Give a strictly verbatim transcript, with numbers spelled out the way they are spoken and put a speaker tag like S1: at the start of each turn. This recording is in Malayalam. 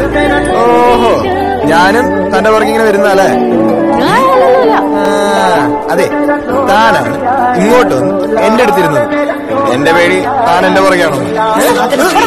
S1: ഓഹോ, ഞാനും തന്റെ പുറകെ ഇങ്ങനെ വരുന്നതല്ലേ? അതെ, താനാണ് ഇങ്ങോട്ട് വന്ന് എന്റെ അടുത്തിരുന്നത്. എന്റെ പേടി താൻ എന്റെ പുറകെയാണോ?